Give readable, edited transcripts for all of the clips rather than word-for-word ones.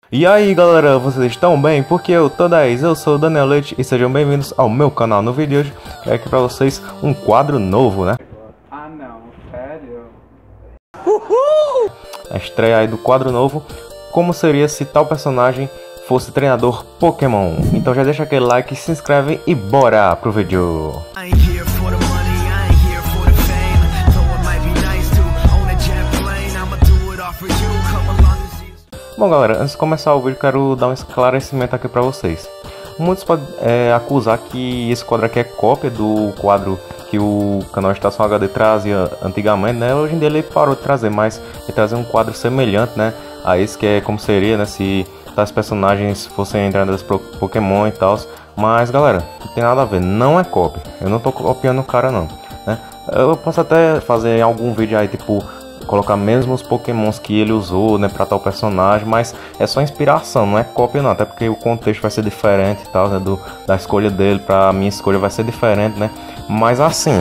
E aí galera, vocês estão bem? Porque eu tô 10, eu sou o Daniel Leite e sejam bem-vindos ao meu canal. No vídeo de hoje é aqui pra vocês um quadro novo, né? Ah não, sério? Uhul! A estreia aí do quadro novo, como seria se tal personagem fosse treinador Pokémon. Então já deixa aquele like, se inscreve e bora pro vídeo! Bom galera, antes de começar o vídeo quero dar um esclarecimento aqui pra vocês. Muitos podem acusar que esse quadro aqui é cópia do quadro que o canal Estação HD trazia antigamente, né? Hoje em dia ele parou de trazer, mas ele trazia um quadro semelhante, né? A esse que é como seria, né? Se tais personagens fossem entradas pro Pokémon e tal. Mas galera, não tem nada a ver, não é cópia. Eu não tô copiando o cara não, né? Eu posso até fazer algum vídeo aí tipo colocar mesmo os pokémons que ele usou, né, para tal personagem, mas é só inspiração, não é cópia não, até porque o contexto vai ser diferente e tal, né, da escolha dele para a minha escolha vai ser diferente, né, mas assim,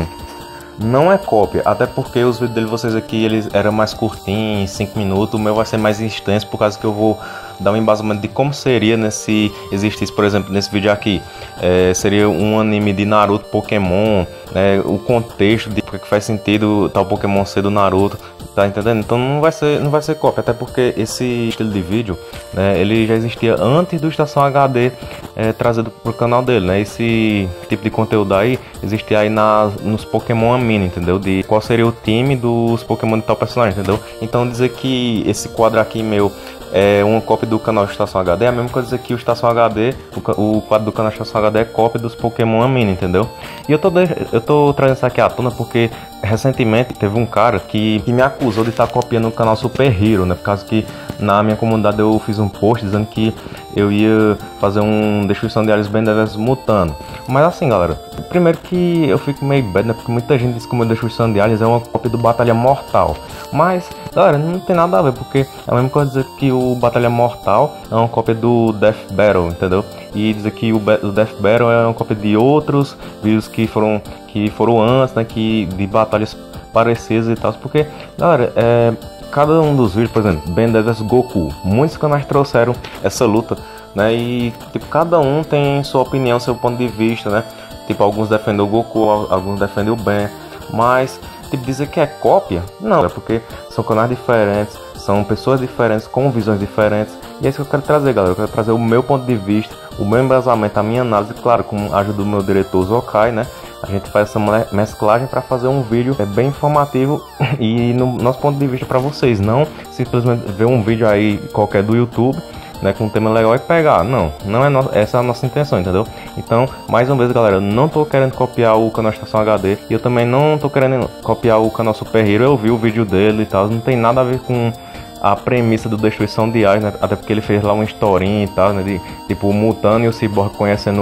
não é cópia, até porque os vídeos dele, vocês aqui, eles eram mais curtinhos, 5 minutos, o meu vai ser mais extenso, por causa que eu vou dar um embasamento de como seria, né, se existisse, por exemplo, nesse vídeo aqui, seria um anime de Naruto Pokémon, né, o contexto de porque que faz sentido tal Pokémon ser do Naruto, tá entendendo? Então não vai ser cópia, até porque esse estilo de vídeo, né, ele já existia antes do Estação HD trazido pro canal dele, né, esse tipo de conteúdo aí existia aí nos Pokémon Mini, entendeu? De qual seria o time dos Pokémon de tal personagem, entendeu? Então dizer que esse quadro aqui meu é uma cópia do canal Estação HD, é a mesma coisa que o Estação HD, o quadro do canal Estação HD é cópia dos Pokémon Mini, entendeu? E eu tô trazendo isso aqui à tona porque recentemente teve um cara que me acusou de estar copiando o canal Super Hero, né? Por causa que na minha comunidade eu fiz um post dizendo que eu ia fazer um Destruição de Aliens Ben 10 Mutano. Mas assim galera, primeiro que eu fico meio bad, né? Porque muita gente diz que o meu Destruição de Aliens é uma cópia do Batalha Mortal. Mas galera, não tem nada a ver, porque é a mesma coisa dizer que o Batalha Mortal é uma cópia do Death Battle, entendeu? E dizer que o Death Battle é uma cópia de outros vídeos que foram antes, né? De batalhas parecidas e tal. Porque, galera, cada um dos vídeos, por exemplo, Ben 10 vs Goku, muitos canais trouxeram essa luta, né? E tipo, cada um tem sua opinião, seu ponto de vista, né? Tipo, alguns defendem o Goku, alguns defendem o Ben, mas tipo, dizer que é cópia, não, é porque são canais diferentes, são pessoas diferentes, com visões diferentes, e é isso que eu quero trazer, galera. Eu quero trazer o meu ponto de vista, o meu embasamento, a minha análise, claro, com a ajuda do meu diretor Zokai, né? A gente faz essa mesclagem para fazer um vídeo bem informativo e no nosso ponto de vista para vocês, não simplesmente ver um vídeo aí qualquer do YouTube, né, com um tema legal e pegar. Não é essa é a nossa intenção, entendeu? Então, mais uma vez, galera, eu não tô querendo copiar o canal Estação HD e eu também não tô querendo copiar o canal Super Hero. Eu vi o vídeo dele e tal, não tem nada a ver com a premissa do Destruição de Aliens, né? Até porque ele fez lá uma historinha e tal, né, de tipo o Mutano e o Cyborg conhecendo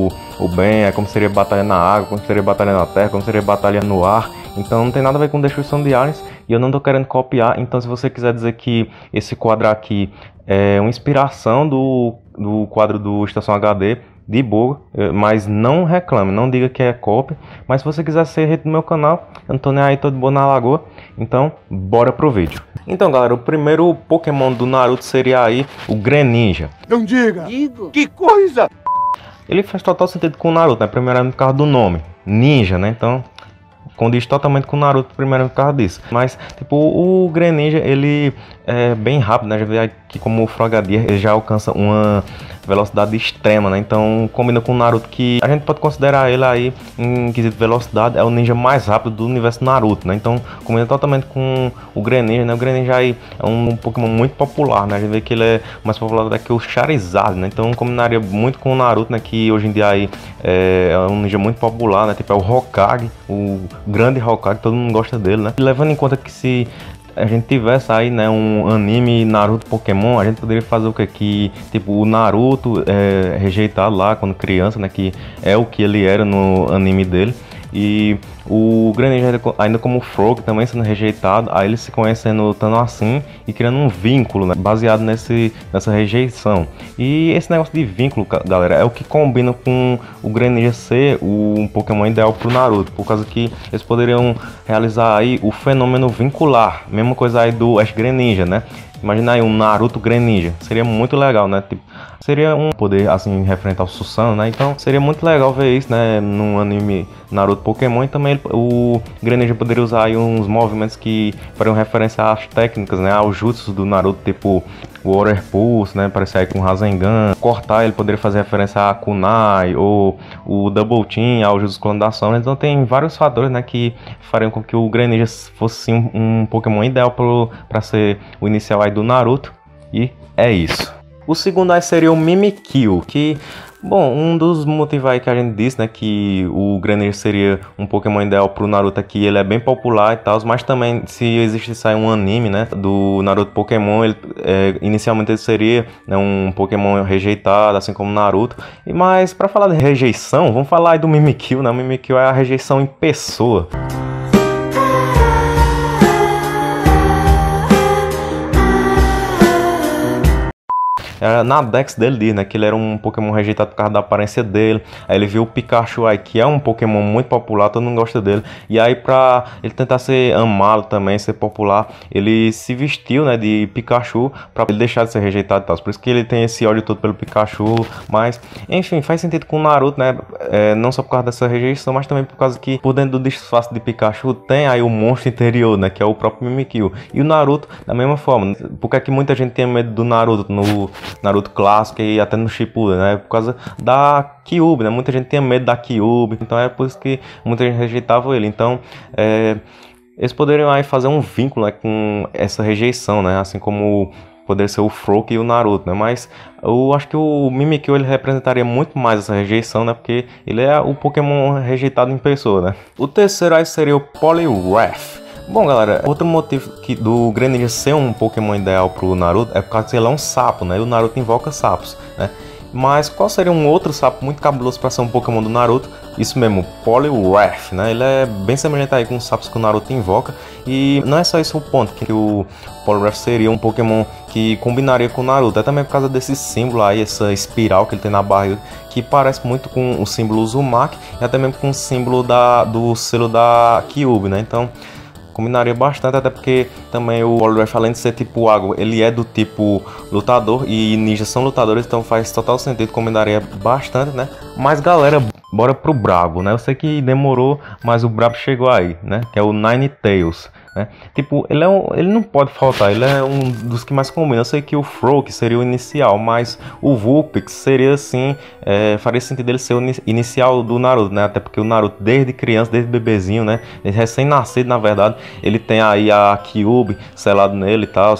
o Ben, é como seria batalha na água, como seria batalha na terra, como seria batalha no ar. Então não tem nada a ver com Destruição de Aliens e eu não tô querendo copiar. Então se você quiser dizer que esse quadro aqui é uma inspiração do quadro do Estação HD, de boa, mas não reclame, não diga que é cópia. Mas se você quiser ser rede do meu canal, eu não tô nem aí, tô de boa na lagoa. Então bora pro vídeo. Então galera, o primeiro Pokémon do Naruto seria aí o Greninja. Não diga! Digo! Que coisa! Ele faz total sentido com o Naruto, né? Primeiramente por causa do nome, Ninja, né? Então condiz totalmente com o Naruto, primeiro por causa disso. Mas, tipo, o Greninja, ele é bem rápido, né? Já vê aqui como o Frogadier, ele já alcança uma velocidade extrema, né? Então, combina com o Naruto, que a gente pode considerar ele aí, em quesito velocidade, é o ninja mais rápido do universo Naruto, né? Então, combina totalmente com o Greninja, né? O Greninja aí é um Pokémon muito popular, né? A gente vê que ele é mais popular do que o Charizard, né? Então, combinaria muito com o Naruto, né? Que hoje em dia aí é um ninja muito popular, né? Tipo, é o Hokage, o grande Hokage, todo mundo gosta dele, né? E levando em conta que se a gente tivesse aí, né, um anime Naruto Pokémon, a gente poderia fazer o que tipo, o Naruto rejeitado lá quando criança, né, que é o que ele era no anime dele, e o Greninja ainda como Frog também sendo rejeitado, aí eles se conhecendo tanto assim e criando um vínculo, né, baseado nessa rejeição. E esse negócio de vínculo, galera, é o que combina com o Greninja ser um Pokémon ideal pro Naruto, por causa que eles poderiam realizar aí o fenômeno vincular, mesma coisa aí do Ash Greninja, né? Imagina aí um Naruto Greninja, seria muito legal, né? Tipo, seria um poder assim referente ao Susanoo, né? Então seria muito legal ver isso, né? Num anime Naruto Pokémon, e também o Greninja poderia usar aí uns movimentos que fariam referência às técnicas, né? Aos jutsus do Naruto, tipo o Water Pulse, né? Parecer aí com Rasengan. Cortar, ele poderia fazer referência a Kunai ou o Double Team, ao jutsu clone da ação. Então tem vários fatores, né? Que fariam com que o Greninja fosse sim um Pokémon ideal para ser o inicial aí do Naruto. E é isso. O segundo aí seria o Mimikyu, que, bom, um dos motivos aí que a gente disse, né, que o Greninja seria um Pokémon ideal pro Naruto aqui, ele é bem popular e tal, mas também se existisse aí um anime, né, do Naruto Pokémon, ele, inicialmente ele seria, né, um Pokémon rejeitado, assim como o Naruto. Mas para falar de rejeição, vamos falar aí do Mimikyu, né, o Mimikyu é a rejeição em pessoa. Na Dex dele diz, né, que ele era um Pokémon rejeitado por causa da aparência dele. Aí ele viu o Pikachu aí, que é um Pokémon muito popular, todo mundo gosta dele. E aí pra ele tentar ser amado também, ser popular, ele se vestiu, né, de Pikachu pra ele deixar de ser rejeitado e tal. Por isso que ele tem esse ódio todo pelo Pikachu. Mas, enfim, faz sentido com o Naruto, né, não só por causa dessa rejeição, mas também por causa que por dentro do disfarce de Pikachu tem aí o monstro interior, né, que é o próprio Mimikyu. E o Naruto, da mesma forma. Por que é que muita gente tem medo do Naruto no Naruto clássico e até no Shippuden, né? Por causa da Kyuubi, né? Muita gente tinha medo da Kyuubi, então é por isso que muita gente rejeitava ele. Então, eles poderiam aí fazer um vínculo, né, com essa rejeição, né? Assim como poderia ser o Froak e o Naruto, né? Mas eu acho que o Mimikyu ele representaria muito mais essa rejeição, né? Porque ele é o Pokémon rejeitado em pessoa, né? O terceiro aí seria o Poliwrath. Bom, galera, outro motivo do Greninja ser um Pokémon ideal pro Naruto é por causa que ele é um sapo, né? E o Naruto invoca sapos, né? Mas qual seria um outro sapo muito cabuloso para ser um Pokémon do Naruto? Isso mesmo, Poliwrath, né? Ele é bem semelhante aí com os sapos que o Naruto invoca. E não é só esse o ponto, que o Poliwrath seria um Pokémon que combinaria com o Naruto. É também por causa desse símbolo aí, essa espiral que ele tem na barriga, que parece muito com o símbolo Uzumaki e até mesmo com o símbolo do selo da Kyuubi, né? Então combinaria bastante, até porque também o Poliwrath, além de ser tipo água, ele é do tipo lutador e ninjas são lutadores, então faz total sentido, combinaria bastante, né? Mas galera, bora pro brabo, né? Eu sei que demorou, mas o brabo chegou aí, né? Que é o Ninetales, né? Tipo, ele não pode faltar, ele é um dos que mais combina. Eu sei que o Froak seria o inicial, mas o Vulpix seria assim, faria sentido ele ser o inicial do Naruto, né? Até porque o Naruto desde criança, desde bebezinho, né? Desde recém-nascido, na verdade, ele tem aí a Kyuubi selado nele e tal.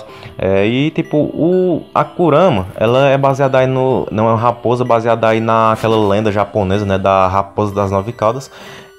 E tipo, a Kurama, ela é baseada aí não é uma raposa, baseada aí naquela lenda japonesa, né? Da raposa das 9 caudas.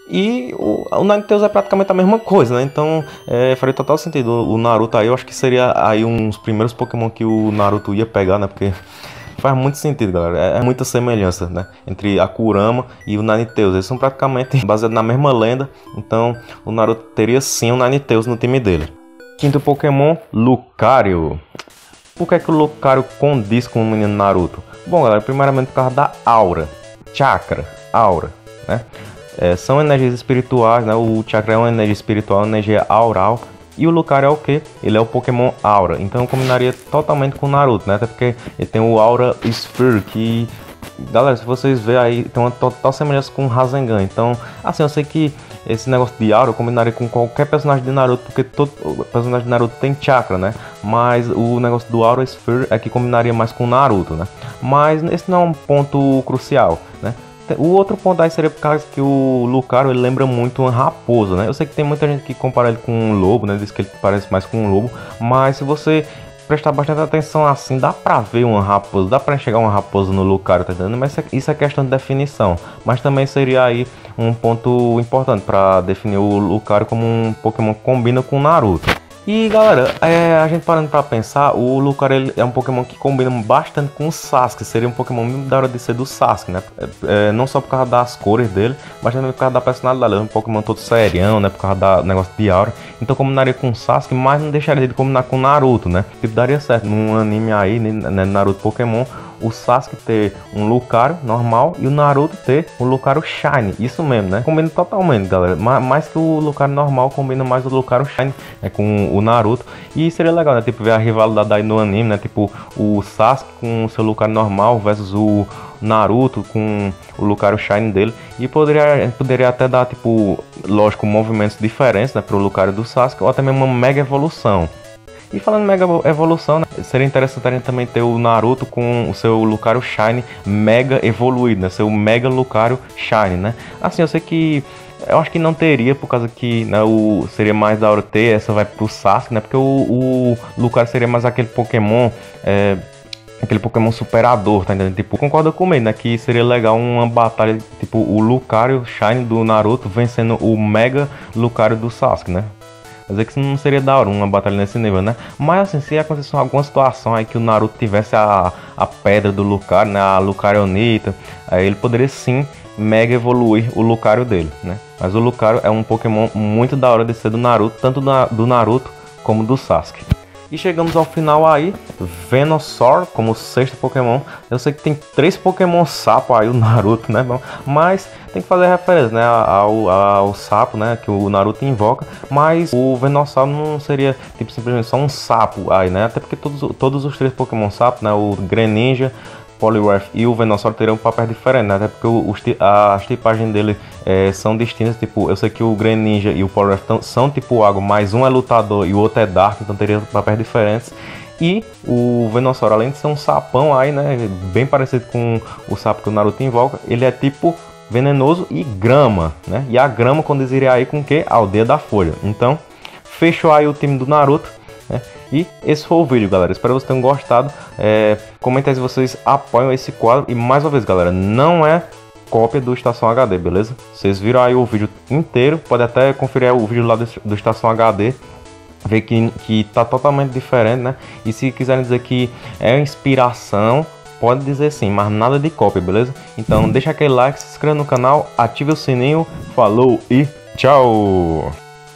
E o Ninetales é praticamente a mesma coisa, né? Então faria total sentido. O Naruto aí, eu acho que seria aí uns primeiros Pokémon que o Naruto ia pegar, né? Porque faz muito sentido, galera. É muita semelhança, né? Entre a Kurama e o Ninetales. Eles são praticamente baseados na mesma lenda. Então o Naruto teria sim o Ninetales no time dele. Quinto Pokémon, Lucario. Por que é que o Lucario condiz com o menino Naruto? Bom, galera, primeiramente por causa da aura. Chakra, aura, né? São energias espirituais, né? O Chakra é uma energia espiritual, uma energia aural. E o Lucario é o que? Ele é o Pokémon Aura. Então eu combinaria totalmente com o Naruto, né? Até porque ele tem o Aura Sphere, que... Galera, se vocês verem aí, tem uma total semelhança com o Rasengan. Então, assim, eu sei que esse negócio de Aura eu combinaria com qualquer personagem de Naruto, porque todo personagem de Naruto tem Chakra, né? Mas o negócio do Aura Sphere é que combinaria mais com o Naruto, né? Mas esse não é um ponto crucial, né? O outro ponto aí seria por causa que o Lucario ele lembra muito uma raposa, né? Eu sei que tem muita gente que compara ele com um lobo, né? Diz que ele parece mais com um lobo, mas se você prestar bastante atenção assim, dá pra ver uma raposa, dá pra enxergar uma raposa no Lucario, tá entendendo? Mas isso é questão de definição, mas também seria aí um ponto importante pra definir o Lucario como um Pokémon que combina com o Naruto. E galera, a gente parando pra pensar, o Lucario ele é um Pokémon que combina bastante com o Sasuke. Seria um Pokémon muito da hora de ser do Sasuke, né? Não só por causa das cores dele, mas também por causa da personalidade. Ele é um Pokémon todo serião, né? Por causa do negócio de aura. Então combinaria com o Sasuke, mas não deixaria de combinar com o Naruto, né? Tipo, daria certo num anime aí, né? Naruto Pokémon, o Sasuke ter um Lucario normal e o Naruto ter um Lucario Shine. Isso mesmo, né? Combina totalmente, galera. Mais que o Lucario normal, combina mais o Lucario Shine com o Naruto. E seria legal, né? Tipo, ver a rivalidade aí no anime, né? Tipo, o Sasuke com o seu Lucario normal versus o Naruto com o Lucario Shine dele. E poderia até dar, tipo, lógico, movimentos diferentes, né? Pro Lucario do Sasuke, ou até mesmo uma mega evolução. E falando em mega evolução, né, seria interessante a gente também ter o Naruto com o seu Lucario Shine mega evoluído, né? Seu mega Lucario Shine, né? Assim, eu sei que eu acho que não teria, por causa que, né, seria mais da hora ter, essa vai pro Sasuke, né? Porque o Lucario seria mais aquele Pokémon, aquele Pokémon superador, tá entendendo? Tipo, concorda comigo, né? Que seria legal uma batalha, tipo, o Lucario Shine do Naruto vencendo o mega Lucario do Sasuke, né? Quer dizer que isso não seria da hora, uma batalha nesse nível, né? Mas assim, se acontecesse alguma situação aí que o Naruto tivesse a pedra do Lucario, né? A Lucarionita, aí ele poderia sim mega evoluir o Lucario dele, né? Mas o Lucario é um Pokémon muito da hora de ser do Naruto, tanto do Naruto como do Sasuke. E chegamos ao final aí, Venusaur como sexto Pokémon. Eu sei que tem 3 Pokémon sapo aí, o Naruto, né? Mas tem que fazer referência, né, ao sapo, né, que o Naruto invoca. Mas o Venusaur não seria, tipo, simplesmente só um sapo aí, né? Até porque todos os 3 Pokémon sapo, né, o Greninja, Poliwrath e o Venusaur teriam um papel diferente, né? Até porque as tipagens dele são distintas. Tipo, eu sei que o Greninja e o Poliwrath são tipo água, mas um é lutador e o outro é Dark, então teria papéis diferentes. E o Venusaur, além de ser um sapão aí, né, bem parecido com o sapo que o Naruto invoca, ele é tipo venenoso e grama, né? E a grama condiziria aí com o que? A Aldeia da Folha. Então, fechou aí o time do Naruto, né? E esse foi o vídeo, galera. Espero que vocês tenham gostado. Comenta aí se vocês apoiam esse quadro. E mais uma vez, galera, não é cópia do Estação HD, beleza? Vocês viram aí o vídeo inteiro. Pode até conferir o vídeo lá do Estação HD. Ver que tá totalmente diferente, né? E se quiserem dizer que é inspiração, pode dizer sim, mas nada de cópia, beleza? Então deixa aquele like, se inscreva no canal, ative o sininho. Falou e tchau!